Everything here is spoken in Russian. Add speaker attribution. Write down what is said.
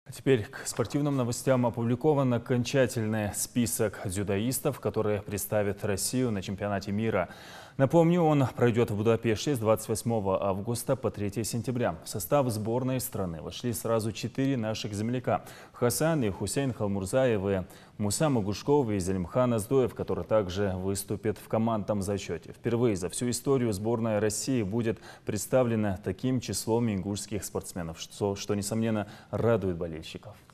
Speaker 1: А теперь к спортивным новостям. Опубликован окончательный список дзюдоистов, которые представят Россию на чемпионате мира. Напомню, он пройдет в Будапеште с 28 августа по 3 сентября. В состав сборной страны вошли сразу 4 наших земляка. Хасан и Хусейн Халмурзаевы, Муса Магушков и Зелимхан Аздоев, которые также выступят в командном зачете. Впервые за всю историю сборная России будет представлена таким числом ингушских спортсменов, что несомненно, радует болельщиков.